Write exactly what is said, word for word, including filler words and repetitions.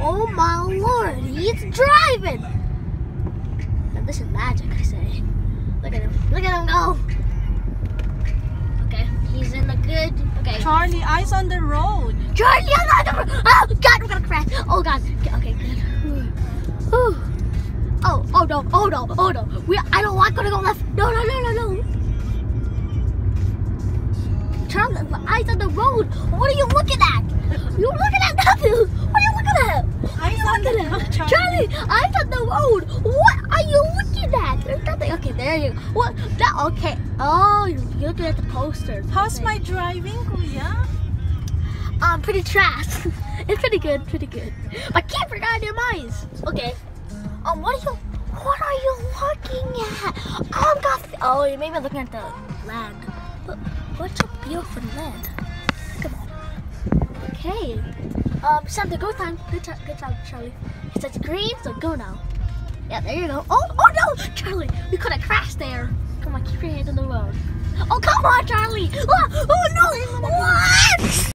Oh my lord, he's driving! Now, this is magic, I say. Look at him. Look at him go! Okay, he's in the good. Okay. Charlie, eyes on the road. Charlie, I'm on the road! Oh god, we're gonna crash! Oh god. Okay, good. Whew. Oh, oh no, oh no, oh no. We, I don't want to go left. No, no, no, no, no. Charlie, eyes on the road. What are you looking at? You're looking at nothing. What are you looking at? Eyes on the road, Charlie. Charlie, eyes on the road. What are you looking at? There's nothing. Okay, there you go. What? That, okay. Oh, you're looking at the posters. How's Okay. my driving, Kuya? Um, pretty trash. It's pretty good, pretty good. But keep regarding your eyes. Okay. Um, what are you? What are you looking at? Oh, God. Oh, you may be looking at the land. But what's a beautiful land? Come on. Okay. Um, Sam, the go time. Good job, good job, Charlie. It says green, so go now. Yeah, there you go. Oh, oh no, Charlie, we could have crashed there. Come on, keep your hands on the road. Oh, come on, Charlie. Oh, oh no. What?